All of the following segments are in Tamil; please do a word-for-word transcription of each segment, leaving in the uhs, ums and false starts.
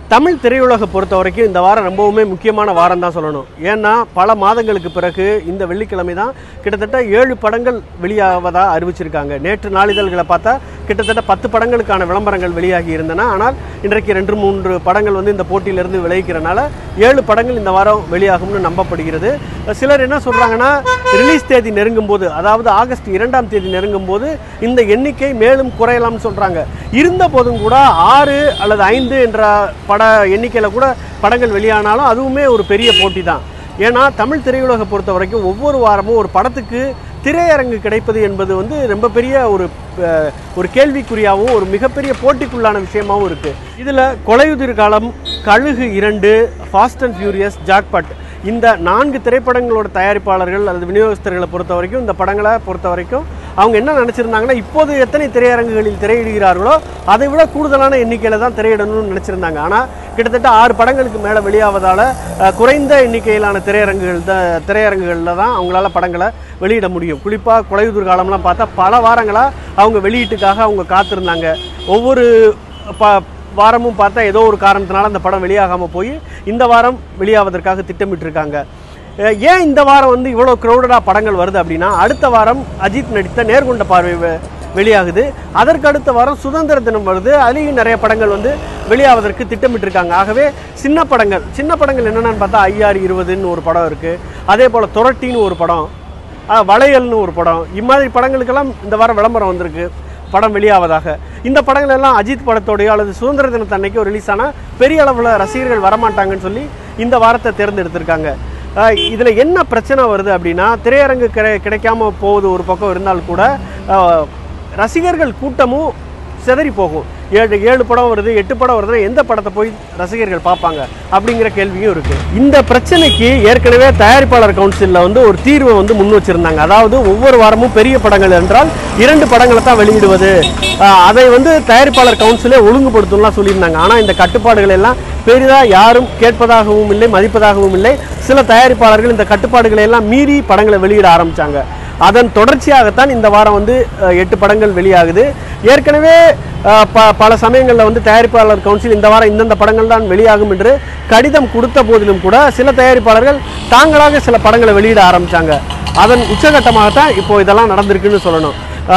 தமிழ் திரையுலகை பொறுத்த வரைக்கும் இந்த வாரம் ரொம்பவுமே முக்கியமான வாரம் தான் சொல்லணும். ஏன்னா பல மாதங்களுக்கு பிறகு இந்த வெள்ளிக்கிழமை தான் கிட்டத்தட்ட ஏழு படங்கள் வெளியாவதாக அறிவிச்சிருக்காங்க. நேற்று நாளிதழ்களை பார்த்தா கிட்டத்தட்ட பத்து படங்களுக்கான விளம்பரங்கள் வெளியாகி இருந்தன. ஆனால் இன்றைக்கு ரெண்டு மூன்று படங்கள் வந்து இந்த போட்டியிலிருந்து விளைவிக்கிறனால ஏழு படங்கள் இந்த வாரம் வெளியாகும்னு நம்பப்படுகிறது. சிலர் என்ன சொல்கிறாங்கன்னா, ரிலீஸ் தேதி நெருங்கும் போது, அதாவது ஆகஸ்ட் இரண்டாம் தேதி நெருங்கும் போது இந்த எண்ணிக்கை மேலும் குறையலாம்னு சொல்கிறாங்க. இருந்த போதும் கூட ஆறு அல்லது ஐந்து என்ற பட எண்ணிக்கையில் கூட படங்கள் வெளியானாலும் அதுவுமே ஒரு பெரிய போட்டி தான். ஏன்னா தமிழ் திரையுலகை பொறுத்த வரைக்கும் ஒவ்வொரு வாரமும் ஒரு படத்துக்கு திரையரங்கு கிடைப்பது என்பது வந்து ரொம்ப பெரிய ஒரு ஒரு கேள்விக்குறியாகவும் ஒரு மிகப்பெரிய போட்டிக்குள்ளான விஷயமாகவும் இருக்குது. இதில் கொலையுதிர் காலம், கழுகு இரண்டு, ஃபாஸ்ட் அண்ட் ஃபியூரியஸ், ஜாக்பாட் இந்த நான்கு திரைப்படங்களோட தயாரிப்பாளர்கள் அல்லது விநியோகஸ்தர்களை பொறுத்த வரைக்கும் இந்த படங்களை பொறுத்த வரைக்கும் அவங்க என்ன நினச்சிருந்தாங்கன்னா, இப்போது எத்தனை திரையரங்குகளில் திரையிடுகிறார்களோ அதை விட கூடுதலான எண்ணிக்கையில் தான் திரையிடணும்னு நினச்சிருந்தாங்க. ஆனால் கிட்டத்தட்ட ஆறு படங்களுக்கு மேலே வெளியாவதால் குறைந்த எண்ணிக்கையிலான திரையரங்குகள் தான் திரையரங்குகளில் தான் அவங்களால படங்களை வெளியிட முடியும். குறிப்பாக கொலையுதிர் காலம்லாம் பார்த்தா பல வாரங்களாக அவங்க வெளியீட்டுக்காக அவங்க காத்திருந்தாங்க. ஒவ்வொரு ப வாரமும் பார்த்தா ஏதோ ஒரு காரணத்தினால அந்த படம் வெளியாகாமல் போய் இந்த வாரம் வெளியாவதற்காக திட்டமிட்டிருக்காங்க. ஏன் இந்த வாரம் வந்து இவ்வளோ க்ரௌடடாக படங்கள் வருது அப்படின்னா, அடுத்த வாரம் அஜித் நடித்த நேர்கொண்ட பார்வை வெளியாகுது. அதற்கு அடுத்த வாரம் சுதந்திர தினம் வருது. அதுலேயும் நிறைய படங்கள் வந்து வெளியாவதற்கு திட்டமிட்டிருக்காங்க. ஆகவே சின்ன படங்கள் சின்ன படங்கள் என்னென்னு பார்த்தா ஐஆர் இருபதுன்னு ஒரு படம் இருக்குது. அதே போல் துரட்டின்னு ஒரு படம், வளையல்னு ஒரு படம், இம்மாதிரி படங்களுக்கெல்லாம் இந்த வாரம் விளம்பரம் வந்திருக்கு படம் வெளியாவதாக. இந்த படங்கள் எல்லாம் அஜித் படத்தோடையோ அல்லது சுதந்திர தினத்தன்னைக்கோ ரிலீஸ் ஆனால் பெரிய அளவில் ரசிகர்கள் வரமாட்டாங்கன்னு சொல்லி இந்த வாரத்தை தேர்ந்தெடுத்திருக்காங்க. இதில் என்ன பிரச்சனை வருது அப்படின்னா, திரையரங்கு கிடை கிடைக்காம போவது ஒரு பக்கம் இருந்தால் கூட ரசிகர்கள் கூட்டமும் சிதறி போகும். ஏழு ஏழு படம் வருது, எட்டு படம் வருதுன்னா எந்த படத்தை போய் ரசிகர்கள் பார்ப்பாங்க அப்படிங்கிற கேள்வியும் இருக்குது. இந்த பிரச்சனைக்கு ஏற்கனவே தயாரிப்பாளர் கவுன்சிலில் வந்து ஒரு தீர்வை வந்து முன் வச்சுருந்தாங்க. அதாவது ஒவ்வொரு வாரமும் பெரிய படங்கள் என்றால் இரண்டு படங்களை தான் வெளியிடுவது, அதை வந்து தயாரிப்பாளர் கவுன்சிலே ஒழுங்குபடுத்தணும்லாம் சொல்லியிருந்தாங்க. ஆனால் இந்த கட்டுப்பாடுகள் எல்லாம் பெரிதாக யாரும் கேட்பதாகவும் இல்லை, மதிப்பதாகவும் இல்லை. சில தயாரிப்பாளர்கள் இந்த கட்டுப்பாடுகளை எல்லாம் மீறி படங்களை வெளியிட ஆரம்பித்தாங்க. அதன் தொடர்ச்சியாகத்தான் இந்த வாரம் வந்து எட்டு படங்கள் வெளியாகுது. ஏற்கனவே ப பல சமயங்களில் வந்து தயாரிப்பாளர் கவுன்சில் இந்த வாரம் இந்தந்த படங்கள் தான் வெளியாகும் என்று கடிதம் கொடுத்த போதிலும் கூட சில தயாரிப்பாளர்கள் தாங்களாக சில படங்களை வெளியிட ஆரம்பித்தாங்க. அதன் உச்சகட்டமாகத்தான் இப்போது இதெல்லாம் நடந்திருக்குன்னு சொல்லணும்.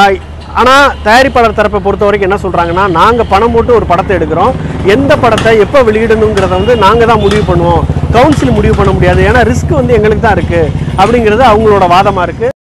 ஆனால் தயாரிப்பாளர் தரப்பை பொறுத்த வரைக்கும் என்ன சொல்கிறாங்கன்னா, நாங்கள் பணம் போட்டு ஒரு படத்தை எடுக்கிறோம், எந்த படத்தை எப்போ வெளியிடணுங்கிறத வந்து நாங்கள் தான் முடிவு பண்ணுவோம், கவுன்சில் முடிவு பண்ண முடியாது, ஏன்னா ரிஸ்க் வந்து எங்களுக்கு தான் இருக்குது அப்படிங்கிறது அவங்களோட வாதமாக இருக்குது.